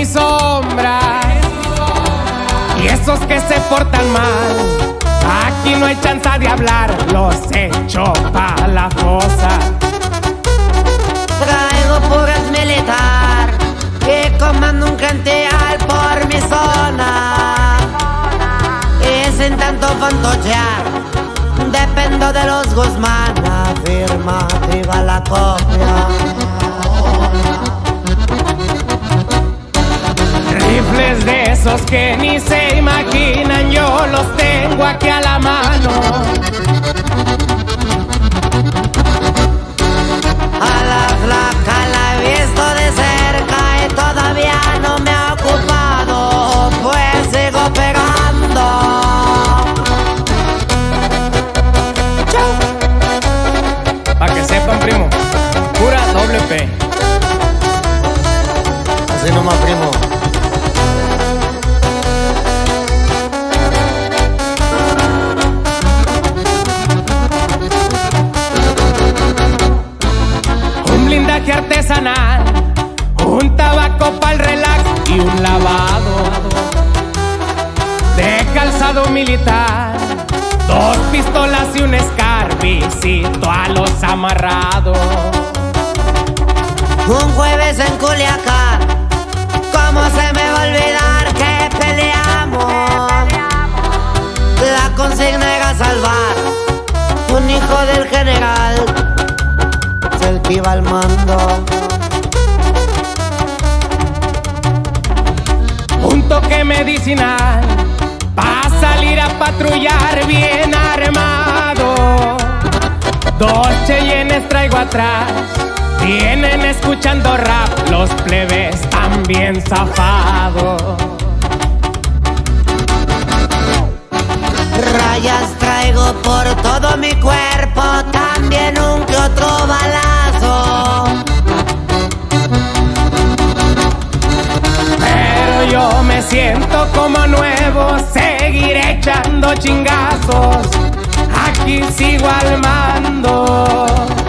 mi sombra. Y esos que se portan mal, aquí no hay chance de hablar, los echo pa' la fosa. Traigo puras militar y comando un canteal por mi zona. Y sin tanto fantochear, dependo de los Guzmán. Afirmativa la copia. Rifles de esos que ni se imaginan, yo los tengo aquí a la mano. A la flaca la he visto de cerca y todavía no me ha ocupado, pues sigo pegando. Pa' que sepan, primo, pura doble P. Así nomás, primo. Un blindaje artesanal, un tabaco pa'l relax y un lavado de calzado militar, 2 pistolas y un Scar, visito a los amarrados. Un jueves en Culiacán, ¿cómo se me va a olvidar que peleamos? La consigna era salvar un hijo del general, es el que iba al mando. Un toque medicinal pa' salir a patrullar bien armado. 2 Cheyennes traigo atrás, vienen escuchando rap, los plebes también zafados. Rayas traigo por todo mi cuerpo, también un que otro balazo. Pero yo me siento como nuevo, seguiré echando chingazos, aquí sigo al mando.